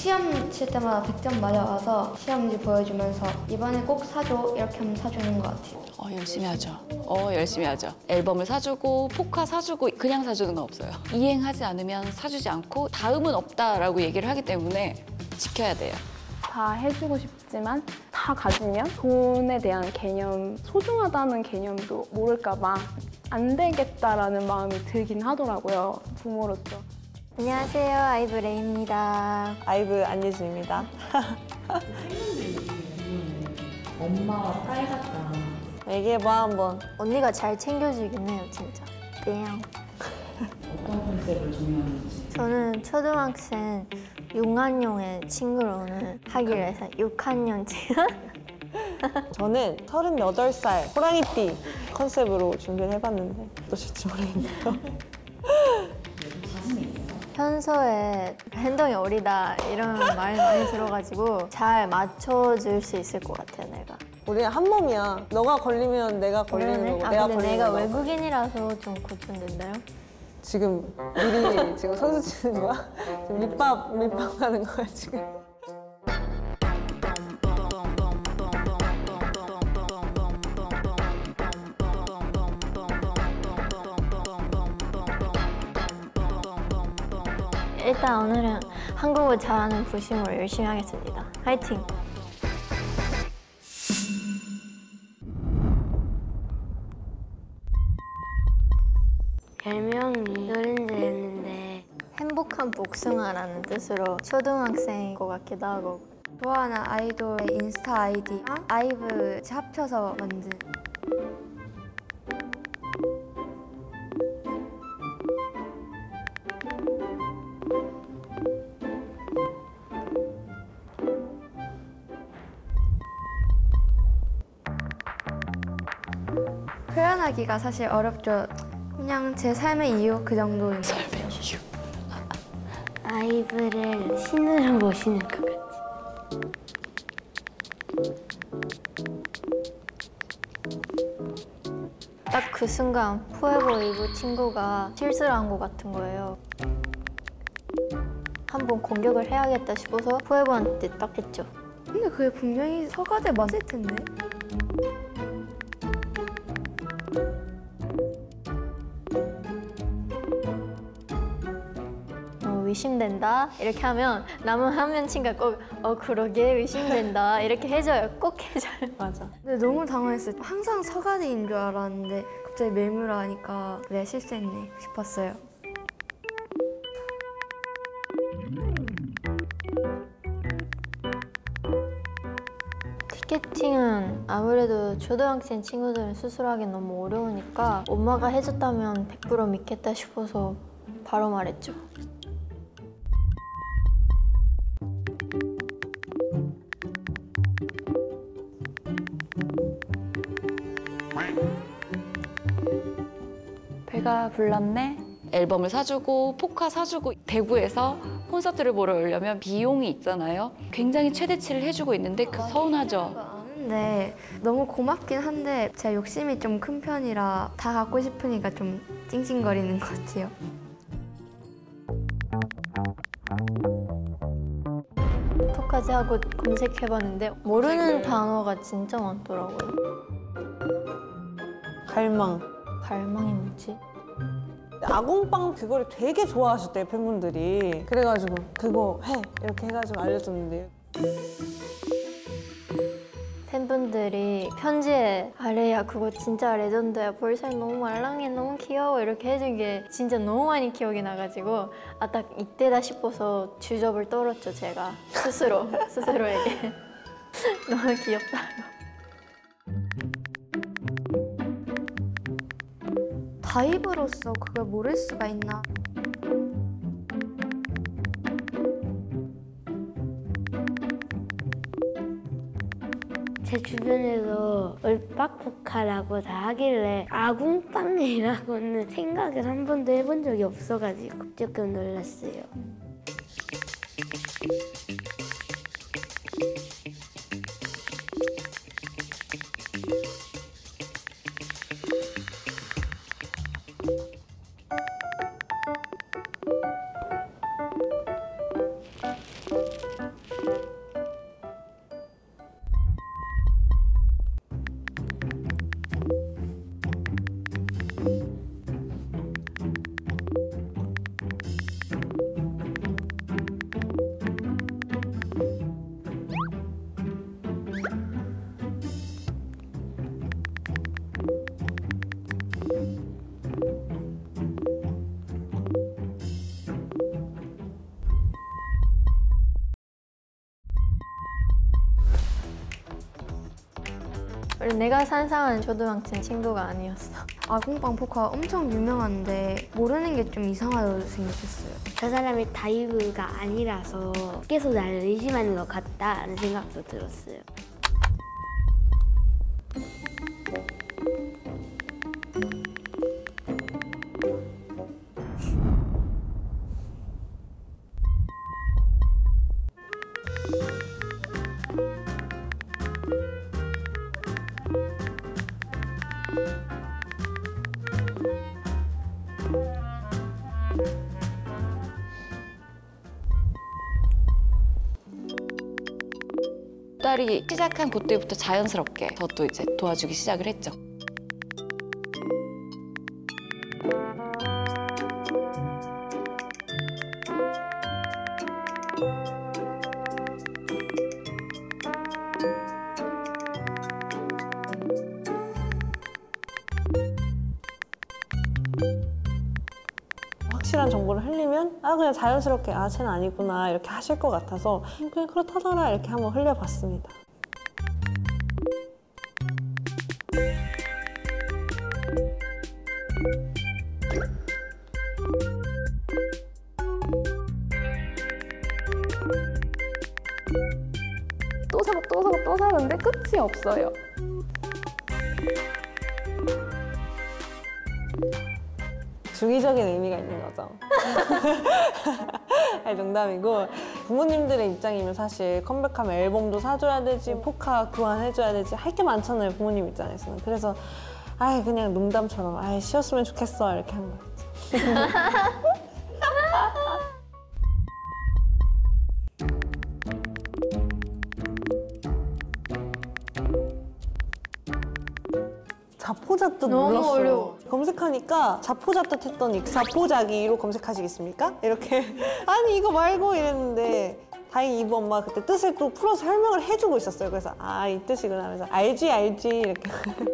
시험 칠 때마다 100점 맞아와서 시험지 보여주면서 이번에 꼭 사줘 이렇게 하면 사주는 것 같아요. 열심히 하죠. 열심히 하죠. 앨범을 사주고 포카 사주고 그냥 사주는 건 없어요. 이행하지 않으면 사주지 않고 다음은 없다라고 얘기를 하기 때문에 지켜야 돼요. 다 해주고 싶지만 다 가지면 돈에 대한 개념, 소중하다는 개념도 모를까 봐 안 되겠다라는 마음이 들긴 하더라고요, 부모로서. 안녕하세요, 아이브 레이입니다. 아이브 안예진입니다. 엄마와 딸 같다. 얘기해봐 한번. 언니가 잘 챙겨주긴 해요, 진짜. 뿅. 어떤 컨셉을 중요한지. 저는 초등학생 6학년의 친구로는 하기로 해서 6학년 친구. 저는 38살 호랑이띠 컨셉으로 준비를 해봤는데 어떠실지 모르겠네요. 평소에 행동이 어리다 이런 말 많이 들어가지고 잘 맞춰줄 수 있을 것 같아요, 내가. 우리는 한 몸이야. 너가 걸리면 내가 걸리는 그러네? 거고 내가 근데 걸리는 내가 거고. 외국인이라서 좀 걱정된다요? 지금 미리 지금 선수 치는 거야? 지금 밑밥 하는 거야 지금? 일단 오늘은 한국어 잘하는 부심으로 열심히 하겠습니다. 화이팅! 별명이 노린재였는데 행복한 복숭아라는 뜻으로 초등학생인 것 같기도 하고 좋아하는 아이돌의 인스타 아이디랑 아이브 합쳐서 만든 표현하기가 사실 어렵죠. 그냥 제 삶의 이유 그 정도인 것 같아요. 아이브를 신으로 모시는 것 같지. 딱 그 순간 포에버이브 친구가 실수를 한 것 같은 거예요. 한번 공격을 해야겠다 싶어서 포에버한테 딱 했죠. 근데 그게 분명히 서가대 맞을 텐데. 의심된다 이렇게 하면 남은 한 명 친구가 꼭 그러게 의심된다 이렇게 해줘요. 꼭 해줘요. 맞아. 근데 너무 당황했어요. 항상 서가대인 줄 알았는데 갑자기 밀무라 하니까 내가 실수했네 싶었어요. 티켓팅은 아무래도 초등학생 친구들은 스스로 하기 너무 어려우니까 엄마가 해줬다면 100% 믿겠다 싶어서 바로 말했죠. 배가 불렀네. 앨범을 사주고 포카 사주고 대구에서 콘서트를 보러 오려면 비용이 있잖아요. 굉장히 최대치를 해주고 있는데 서운하죠. 아는데 너무 고맙긴 한데 제가 욕심이 좀 큰 편이라 다 갖고 싶으니까 좀 찡찡거리는 것 같아요. 토까지 하고 검색해봤는데 모르는 단어가 진짜 많더라고요. 갈망. 갈망이 뭐지? 아궁빵 그거를 되게 좋아하셨대요, 팬분들이. 그래가지고 그거 해! 이렇게 해가지고 알려줬는데 팬분들이 편지에 아래야 그거 진짜 레전드야 볼살 너무 말랑해 너무 귀여워 이렇게 해준 게 진짜 너무 많이 기억이 나가지고 딱 이때다 싶어서 주접을 떨었죠 제가 스스로에게 너무 귀엽다고. 다이브로서 그걸 모를 수가 있나? 제 주변에서 얼빡국화라고 다 하길래 아궁빵이라고는 생각을 한 번도 해본 적이 없어가지고 조금 놀랐어요. 내가 상상한 초등학생 친구가 아니었어. 아궁빵 포카 엄청 유명한데 모르는 게 좀 이상하다고 생각했어요. 저 사람이 다이브가 아니라서 계속 나를 의심하는 것 같다는 생각도 들었어요. 딸이 시작한 그때부터 자연스럽게 저도 이제 도와주기 시작을 했죠. 확실한 정보를 흘리면 그냥 자연스럽게 쟤는 아니구나 이렇게 하실 것 같아서 그냥 그렇다더라 이렇게 한번 흘려봤습니다. 또 사고 또 사고 또 사는데 끝이 없어요. 중의적인 의미가 있는 거죠. 아니, 농담이고 부모님들의 입장이면 사실 컴백하면 앨범도 사줘야 되지 포카 교환해줘야 되지 할 게 많잖아요 부모님 입장에서는. 그래서 그냥 농담처럼 쉬었으면 좋겠어 이렇게 한 거였죠. 자포자뜻 너무 몰랐어요. 어려워. 검색하니까 자포자뜻 했더니 자포자기로 검색하시겠습니까? 이렇게 아니 이거 말고 이랬는데 다행히 이부 엄마가 그때 뜻을 또 풀어서 설명을 해주고 있었어요. 그래서 이 뜻이구나 하면서 알지 이렇게.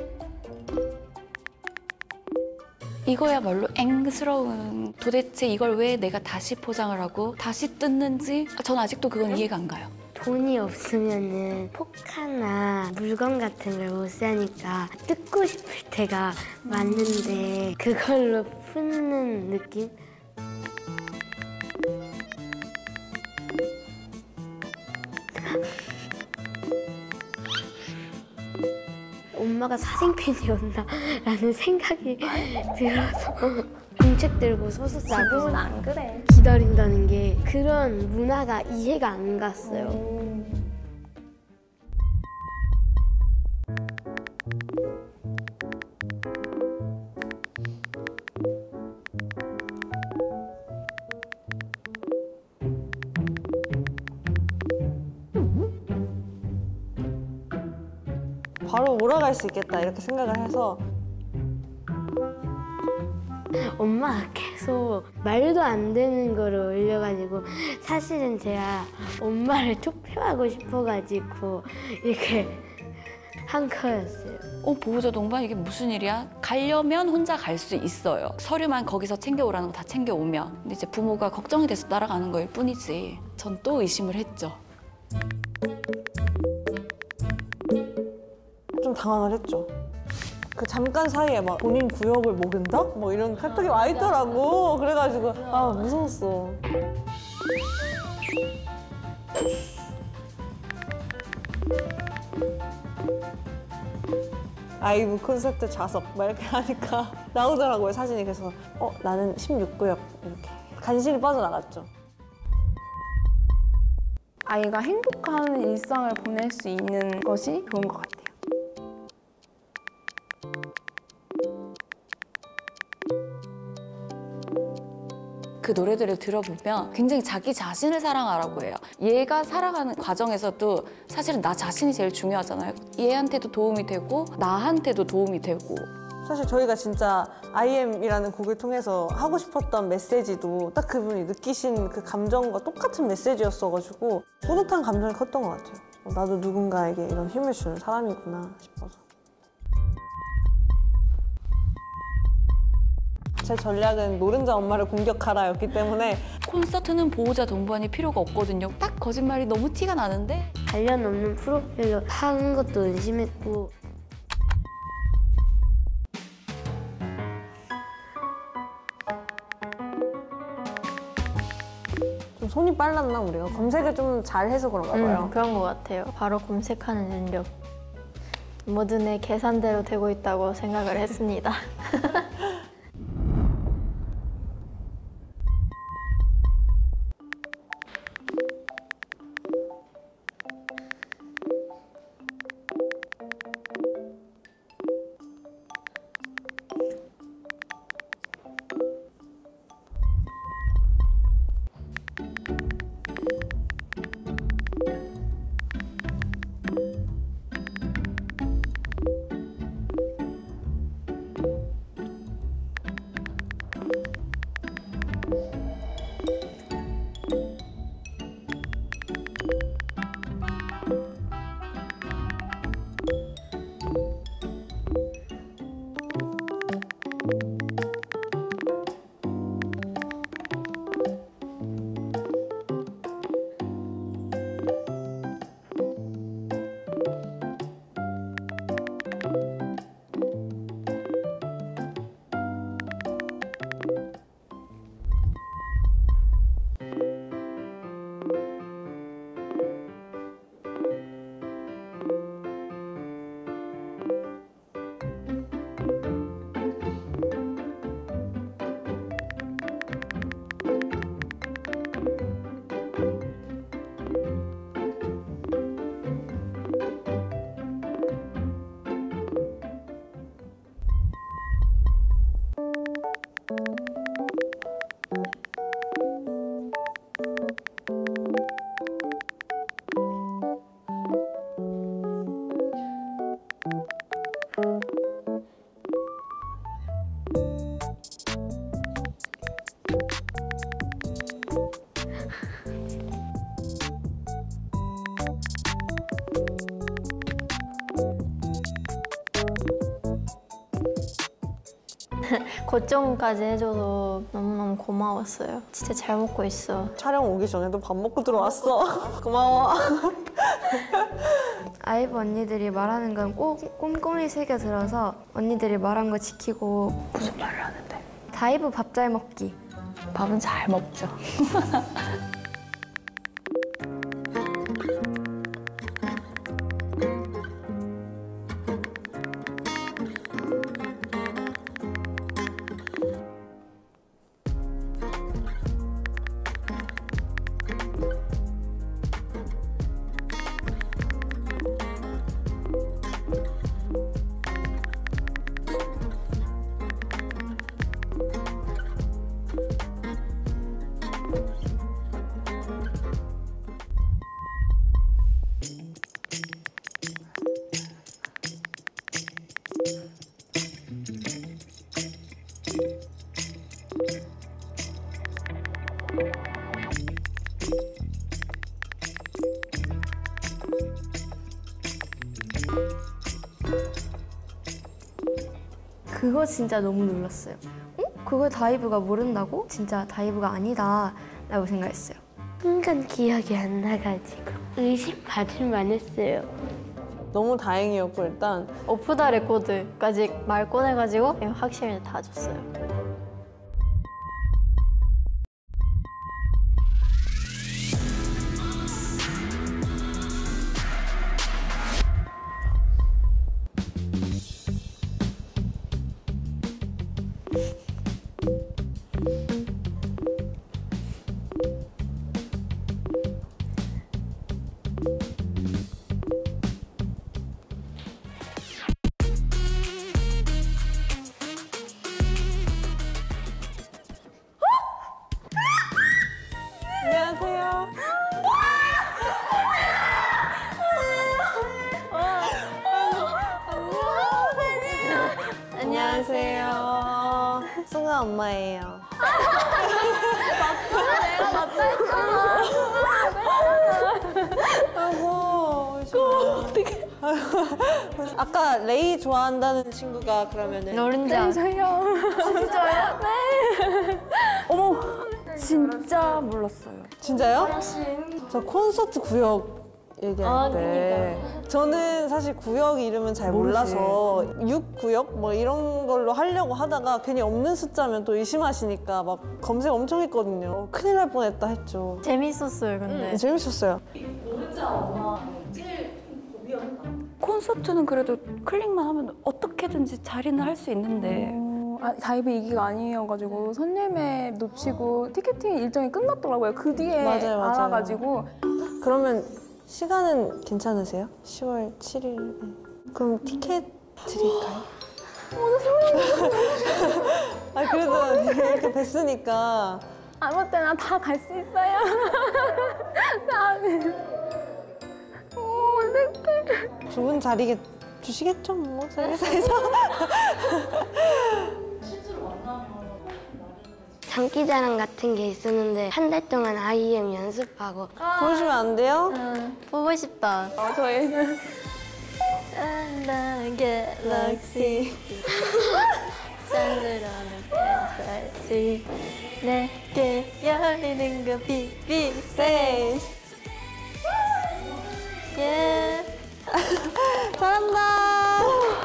이거야말로 앵스러운 도대체 이걸 왜 내가 다시 포장을 하고 다시 뜯는지 전 아직도 그건 이해가 안 가요. 돈이 없으면은 포카나 물건 같은 걸 못 사니까 뜯고 싶을 때가 많은데 그걸로 푸는 느낌? 엄마가 사생팬이었나? 라는 생각이 들어서 공책 들고 서서 지금은 안 그래. 기다린다는 게 그런 문화가 이해가 안 갔어요. 바로 몰아갈 수 있겠다 이렇게 생각을 해서 엄마가 계속 말도 안 되는 거를 올려가지고 사실은 제가 엄마를 투표하고 싶어가지고 이렇게 한 거였어요. 보호자 동반 이게 무슨 일이야? 가려면 혼자 갈 수 있어요. 서류만 거기서 챙겨오라는 거 다 챙겨오면. 근데 이제 부모가 걱정이 돼서 따라가는 거일 뿐이지. 전 또 의심을 했죠. 좀 당황을 했죠. 그 잠깐 사이에 막 본인 구역을 모른다? 뭐 이런 카톡이 와 있더라고. 그래가지고 무서웠어. 아이브 콘서트 좌석 막 이렇게 하니까 나오더라고요 사진이. 그래서 나는 16구역 이렇게 간신히 빠져나갔죠. 아이가 행복한 일상을 보낼 수 있는 것이 좋은 것 같아요. 그 노래들을 들어보면 굉장히 자기 자신을 사랑하라고 해요. 얘가 살아가는 과정에서도 사실은 나 자신이 제일 중요하잖아요. 얘한테도 도움이 되고 나한테도 도움이 되고. 사실 저희가 진짜 IM이라는 곡을 통해서 하고 싶었던 메시지도 딱 그분이 느끼신 그 감정과 똑같은 메시지였어가지고 뿌듯한 감정이 컸던 것 같아요. 나도 누군가에게 이런 힘을 주는 사람이구나 싶어서. 제 전략은 노른자 엄마를 공격하라였기 때문에 콘서트는 보호자 동반이 필요가 없거든요. 딱 거짓말이 너무 티가 나는데 관련 없는 프로필로 하는 것도 의심했고 손이 빨랐나 우리가? 검색을 좀 잘해서 그런가 봐요. 그런 것 같아요. 바로 검색하는 능력. 모두 내 계산대로 되고 있다고 생각을 했습니다. 고점까지 해줘서 너무너무 고마웠어요. 진짜 잘 먹고 있어. 촬영 오기 전에도 밥 먹고 들어왔어. 고마워. 아이브 언니들이 말하는 건 꼭 꼼꼼히 새겨들어서 언니들이 말한 거 지키고. 무슨 말을 하는데? 다이브 밥 잘 먹기. 밥은 잘 먹죠. 그거 진짜 너무 놀랐어요. 그걸 다이브가 모른다고? 진짜 다이브가 아니다 라고 생각했어요. 순간 기억이 안 나가지고 의심받을 만했어요. 너무 다행이었고 일단 오프 더 레코드까지 말 꺼내가지고 확실히 다 줬어요. 안녕하세요. 안녕하세요. 승아 엄마예요. 아이고, 어떡해. 아까 레이 좋아한다는 친구가 그러면은 노른자. 진짜요? 네. 어머, 진짜 몰랐어요. 진짜요? 저 콘서트 구역 얘기할 때 저는 사실 구역 이름은 잘 몰라서 6구역 뭐 이런 걸로 하려고 하다가 괜히 없는 숫자면 또 의심하시니까 막 검색 엄청 했거든요. 큰일 날 뻔했다 했죠. 재밌었어요, 근데. 재밌었어요. 콘서트는 그래도 클릭만 하면 어떻게든지 자리는 할 수 있는데 다이브 2기가 아니어가지고 선예매 놓치고 티켓팅 일정이 끝났더라고요. 그 뒤에 맞아요. 알아가지고. 그러면 시간은 괜찮으세요? 10월 7일. 그럼 티켓 드릴까요? 아 그래도 이렇게 뵀으니까 아무 때나 다 갈 수 있어요. 어떡해. 좋은 자리 주시겠죠 뭐 회사에서. 장기자랑 같은 게 있었는데 한 달 동안 IM 연습하고 보여주면 안 돼요? 보고 싶다. 저희는 갤럭시 짠들어는 팬타시 내게 열리는 그 빅빅 예. 잘한다.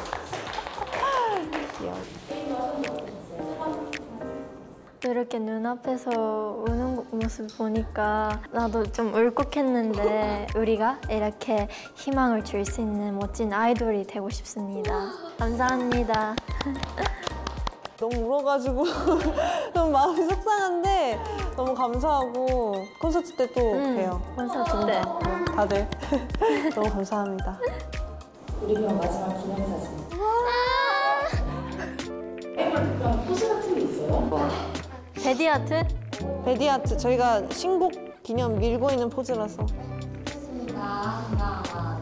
이렇게 눈앞에서 우는 모습 보니까 나도 좀 울컥했는데 우리가 이렇게 희망을 줄 수 있는 멋진 아이돌이 되고 싶습니다. 감사합니다. 너무 울어가지고 너무 마음이 속상한데 너무 감사하고 콘서트 때 또 봬요. 콘서트 때. 다들 너무 감사합니다. 우리 그럼 마지막 기념사진. 그럼 포즈 같은 게 있어요? 베디아트? 베디아트 저희가 신곡 기념 밀고 있는 포즈라서. 하나,